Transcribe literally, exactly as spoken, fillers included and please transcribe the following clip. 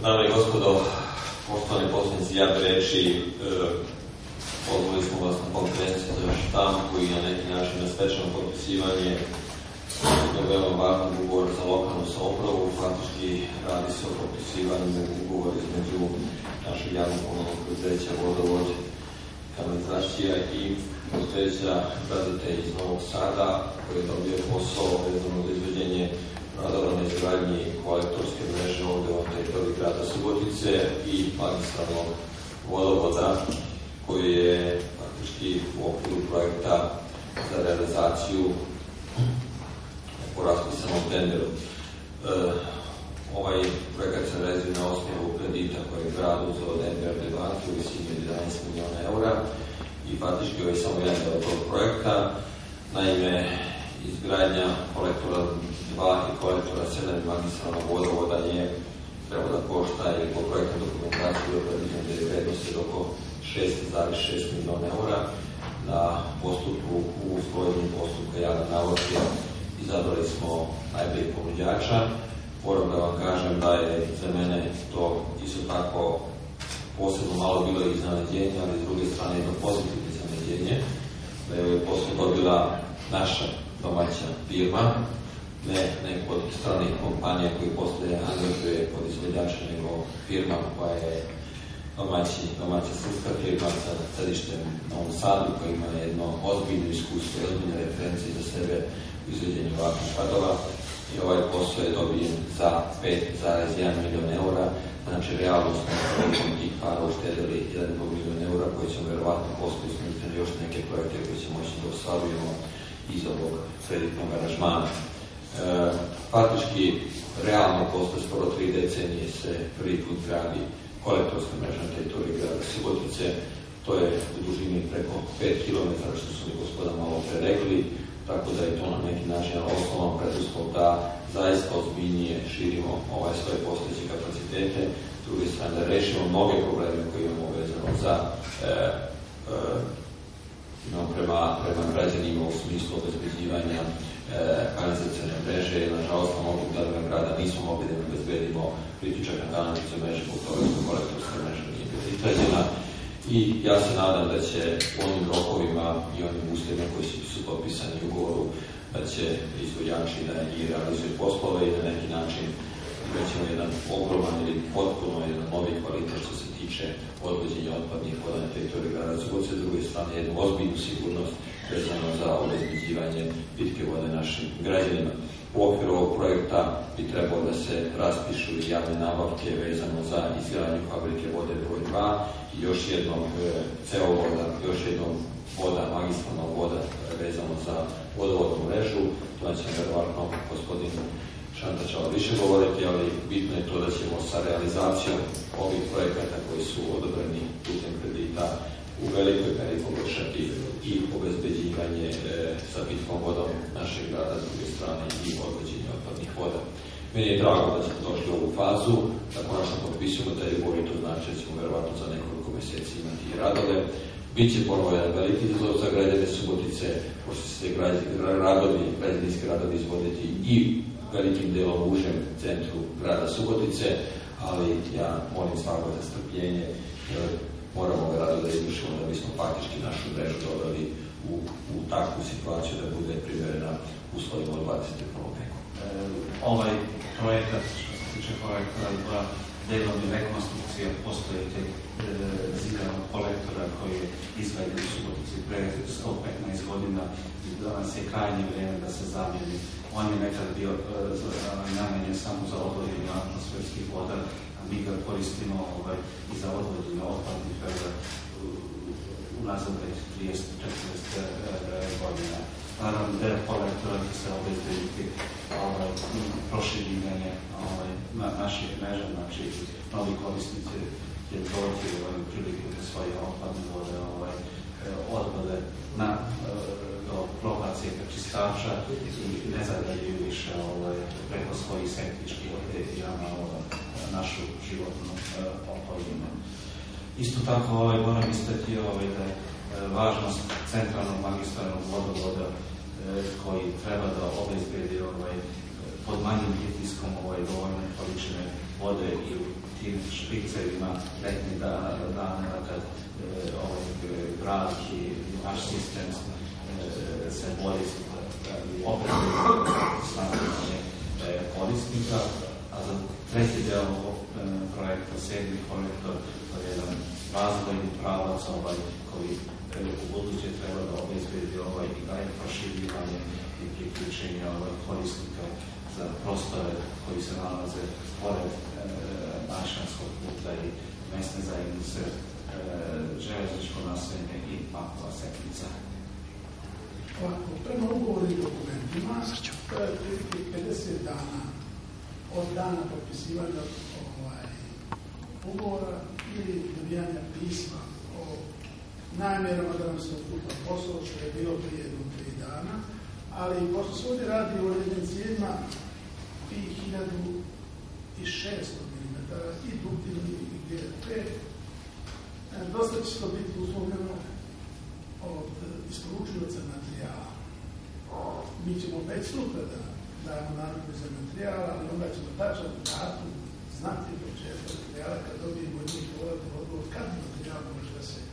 Dame i gospodo, poštovani poslanici, ja bi reći, pozvali smo vas na konferenciju za štampu i na neki način na svečano potpisivanje jednog veoma važnog ugovora za lokalnu samoupravu. Faktički radi se o potpisivanju ugovora između našeg javnog komunalnog preduzeća Vodovod, kanalizacija i preduzeća Graditelj iz Novog Sada, koji je dobio posao vezano za izvođenje radova na izgradnji kolektorske mreže ovde u teritoriji grada Subotice i magistralnog vodovoda, koji je faktički u okviru projekta za realizaciju po raspisanom tenderu. E, ovaj projekat se realizuje na osnovu kredita koji je grad uzeo od N B R D banke u visini od jedanaest miliona eura i faktički ovo je samo jedan deo tog projekta. Naime, izgradnja kolektora dva i kolektora sedam magistralnog vodovoda je treba da košta ili po projektnoj dokumentaciji do predviđene vrednosti od oko šest zarez šest miliona eura. Na postupku u sprovođenju postupka javne nabavke izabrali smo najboljeg ponuđača. Moram da vam kažem da je za mene to isto tako posebno malo bilo iznenađenje, ali s druge strane jedno pozitivno iznenađenje, da je ovaj posao dobila naša domaća firma, ne neko od stranih kompanija koji postoje angažuje pod izvođača, nego firma koja je domaći, domaća srpska firma sa sedištem na Novom Sadu, koja ima jedno ozbiljno iskustvo i ozbiljne referencije za sebe u izvođenju ovakvih radova. I ovaj posao je dobijen za pet zarez jedan milion eura. Znači, realno smo prilikom tih para uštedili jedan zarez pet miliona eura koji ćemo verovatno postoji smisliti još neke projekte koji će moći da ostvarujemo iz ovog kreditnog aranžmana. E, faktički, realno posle skoro tri decenije se prvi put gradi kolektorska mreža na teritoriji grada Subotice. To je u dužini preko pet kilometara, što su mi gospoda malo pre rekli, tako da je to na neki način osnovan preduslov da zaista ozbiljnije širimo ovaj svoje postojeće kapacitete, s druge strane da rešimo mnoge probleme koje imamo vezano za e, e, imamo prema, prema građanima u smislu obezbeđivanja e, kanalizacione mreže. Nažalost, na mnogim delovima grada nismo mogli da obezbedimo priključak na kanalizacione mreže, zbog toga što kolektorska mreža nije bila izgrađena. I ja se nadam da će u onim rokovima i onim uslovima koji su, su potpisani u ugovoru, da će izvođači da i realizuju poslove i na neki način imaćemo jedan ogroman ili potpuno jedan novi kvalitet što se tiče odvođenja otpadnih voda na teritoriji grada Subotice, s druge strane jednu ozbiljnu sigurnost vezano za obezbeđivanje pitke vode našim građanima. U okviru ovog projekta bi trebalo da se raspišu i javne nabavke vezano za izgradnju fabrike vode broj dva i još jednog cevovoda, još jednog voda, magistralnog voda vezano za vodovodnu mrežu. To će verovatno gospodin Šantačava više govoriti, ali bitno je to da ćemo sa realizacijom ovih projekata koji su odobreni putem kredita u velikoj meri poboljšati i obezbeđivanje e, sa pitkom vodom našeg grada, s druge strane i odvođenje otpadnih voda. Meni je drago da smo došli u ovu fazu, da konačno potpisujemo taj ugovor i to znači da ćemo verovatno za nekoliko meseci imati i radove. Biće ponovo jedan veliki izazov za građane Subotice, pošto će se radovi, građevinski radovi izvoditi i velikim delom u užem centru grada Subotice, ali ja molim svakog za strpljenje, jer moramo ga rado da izvršimo da bismo faktički našu mrežu doveli u, u takvu situaciju da bude primerena uslovima od dvadeset prvog veku. E, ovaj projekat, što se tiče projekta dva, delovi rekonstrukcija postojećeg e, zidanog kolektora koji je izgrađen u Subotici pre sto petnaest godina i danas je krajnje vrijeme da se zamijeni. On je nekad bio e, namenjen samo za odvođenje atmosferskih voda, a mi ga koristimo ovaj, i za odvođenje otpadnih voda unazad već trideset do četrdeset godina. Naravno, deo kolektora će se obezbediti ovaj, proširivanje ovaj, na naših mreža, znači novi korisnici će doći ovaj, priliku da svoje otpadne vode ovaj, odvode na, do lokacije prečistača i ne zagađuju više ovaj, preko svojih septičkih jama ovaj, našu životnu okolinu. Isto tako ovaj, moram istaći ovaj, da je važnost centralnog magistralnog vodovoda koji treba da obezbedi ovaj, pod manjim pritiskom ovaj, dovoljne količine vode i u tim špricevima letnjih dana kad ovaj grad i naš sistem se bori opremljeni snadanje korisnika, a za treći deo ovog projekta, sedmi kolektor, to je jedan razvojni pravac ovaj, koji u buduće treba da obezbedi ovaj i daje proširivanje i priključenje ovaj korisnika za prostore koji se nalaze pored e, Našanskog puta i mesne zajednice, e, železničko naselje i Makova Seknica. Ovako, prema ugovornim dokumentima, to je pedeset dana od dana potpisivanja ovaj, ugovora ili dobijanja pisma o namjerama da nam se uputa posao, što je bilo prije do tri dana, ali pošto se ovdje radi o evidencijima i hiljadu šesto milimetara i duktini i G R P, dosta će to biti uslovljeno od isporučioca materijala. Mi ćemo već sutra da dajemo naredbu za materijal, ali onda ćemo tačan datum znati početak materijala kad dobijemo njih odgovor kad materijal može da se